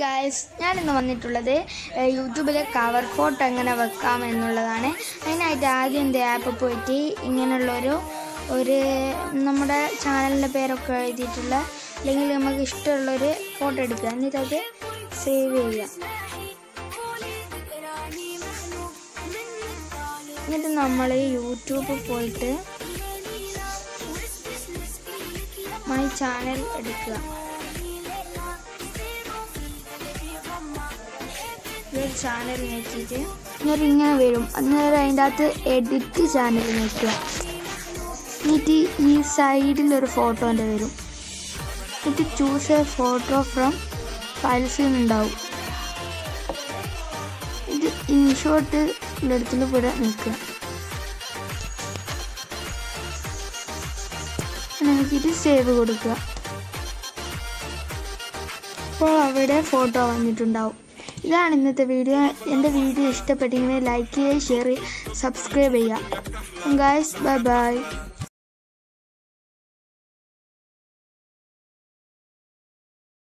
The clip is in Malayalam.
guys, ഞാൻ ഇന്ന് വന്നിട്ടുള്ളത് യൂട്യൂബിലെ കവർ ഫോട്ടോ എങ്ങനെ വെക്കാം എന്നുള്ളതാണ്. അതിനായിട്ട് ആദ്യം എൻ്റെ ആപ്പ് പോയിട്ട് ഇങ്ങനെയുള്ളൊരു നമ്മുടെ ചാനലിൻ്റെ പേരൊക്കെ എഴുതിയിട്ടുള്ള അല്ലെങ്കിൽ നമുക്ക് ഇഷ്ടമുള്ളൊരു ഫോട്ടോ എടുക്കുക, എന്നിട്ട് അത് സേവ് ചെയ്യുക. എന്നിട്ട് നമ്മൾ യൂട്യൂബിൽ പോയിട്ട് മൈ ചാനൽ എടുക്കുക. ചാനൽ നോക്കിയിട്ട് ഇങ്ങനെ വരും. അന്നേരം അതിൻ്റെ അകത്ത് എഡിറ്റ് ചാനൽ നോക്കുക. എന്നിട്ട് ഈ സൈഡിലൊരു ഫോട്ടോൻ്റെ വരും. എന്നിട്ട് ചൂസ് എ ഫോട്ടോ ഫ്രം ഫയൽസിൽ നിന്നുണ്ടാവും. ഇത് ഇൻഷോട്ട് ഉള്ളിടത്തിൽ കൂടെ നിൽക്കുക. നോക്കിയിട്ട് സേവ് കൊടുക്കുക. അപ്പോൾ അവിടെ ഫോട്ടോ വന്നിട്ടുണ്ടാവും. ഇതാണ് ഇന്നത്തെ വീഡിയോ. എൻ്റെ വീഡിയോ ഇഷ്ടപ്പെട്ടെങ്കിൽ ലൈക്ക് ചെയ്യുക, ഷെയർ ചെയ്യുക, സബ്സ്ക്രൈബ് ചെയ്യുക. Guys, bye by.